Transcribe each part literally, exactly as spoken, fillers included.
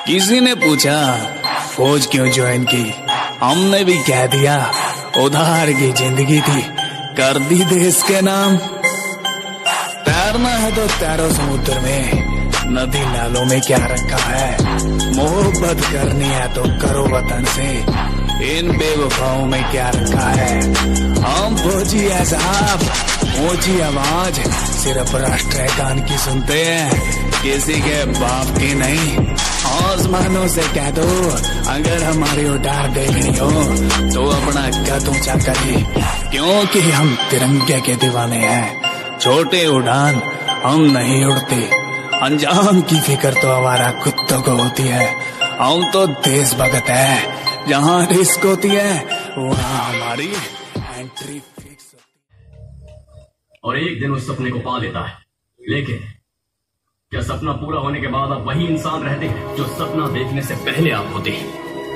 किसी ने पूछा फौज क्यों ज्वाइन की, हमने भी कह दिया उधार की जिंदगी थी, कर दी देश के नाम। तैरना है तो तैरो समुद्र में, नदी नालों में क्या रखा है। मोहब्बत करनी है तो करो वतन से, इन बेवफाओं में क्या रखा है। हम फौजी है साहब, ऊंची आवाज सिर्फ राष्ट्रगान की सुनते हैं, किसी के बाप की नहीं। आसमानों से कह दो अगर हमारी उड़ान देखनी हो तो अपना कद ऊंचा करिए, क्योंकि हम तिरंगे के दीवाने हैं। छोटे उड़ान हम नहीं उड़ते, अंजाम की फिक्र तो हमारा कुत्तों को होती है। हम तो देशभक्त है, जहाँ रिस्क होती है वहाँ हमारी एंट्री फिक्स होती है। और एक दिन उस सपने को पा लेता है, लेकिन क्या सपना पूरा होने के बाद आप वही इंसान रहते हैं जो सपना देखने से पहले आप होते हैं?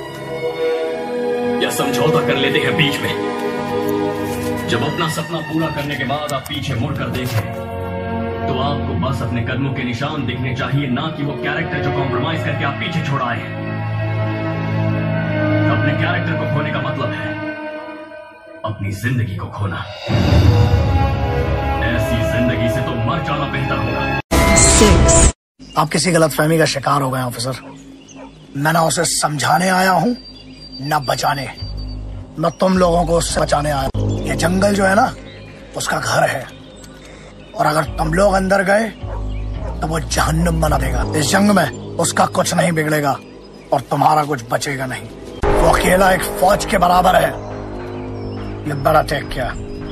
या समझौता कर लेते हैं बीच में? जब अपना सपना पूरा करने के बाद आप पीछे मुड़कर देखें तो आपको बस अपने कदमों के निशान दिखने चाहिए, ना कि वो कैरेक्टर जो कॉम्प्रोमाइज करके आप पीछे छोड़ आए हैं। अपने कैरेक्टर को खोने का मतलब है अपनी जिंदगी को खोना। ऐसी जिंदगी से तो मर जाना बेहतर होगा। आप किसी गलतफहमी का शिकार हो गए ऑफिसर। मैं ना उसे समझाने आया हूँ न बचाने, मैं तुम लोगों को उससे बचाने आया हूँ। ये जंगल जो है ना उसका घर है, और अगर तुम लोग अंदर गए तो वो जहन्नुम बना देगा। इस जंग में उसका कुछ नहीं बिगड़ेगा और तुम्हारा कुछ बचेगा नहीं। वो अकेला एक फौज के बराबर है। ये बड़ा टेक क्या?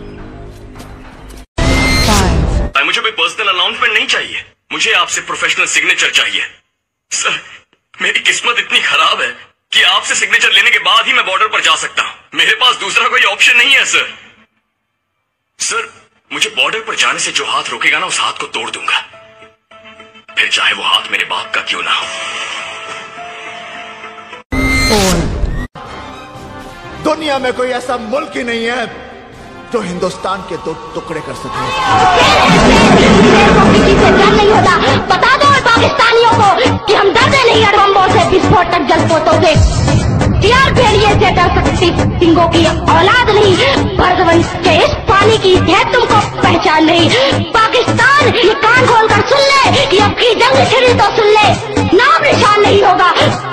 मुझे कोई पर्सनल अनाउंसमेंट नहीं चाहिए, मुझे आपसे प्रोफेशनल सिग्नेचर चाहिए। सर, मेरी किस्मत इतनी खराब है कि आपसे सिग्नेचर लेने के बाद ही मैं बॉर्डर पर जा सकता हूं। मेरे पास दूसरा कोई ऑप्शन नहीं है सर। सर, मुझे बॉर्डर पर जाने से जो हाथ रोकेगा ना, उस हाथ को तोड़ दूंगा, फिर चाहे वो हाथ मेरे बाप का क्यों ना हो। दुनिया में कोई ऐसा मुल्क ही नहीं है जो हिंदुस्तान के दो टुकड़े कर सके। किसी से डर नहीं होता, बता दो पाकिस्तानियों को कि हम डरते नहीं है बम्बों से, विस्फोटक जलपोतों से। यार भेड़िए से डर सकती सिंगों की औलाद नहीं, भरतवंश के इस पानी की है तुमको पहचान नहीं। पाकिस्तान ये कान खोल कर सुन ले कि अब की जंग छिड़ी तो सुन ले, नाम निशान नहीं होगा।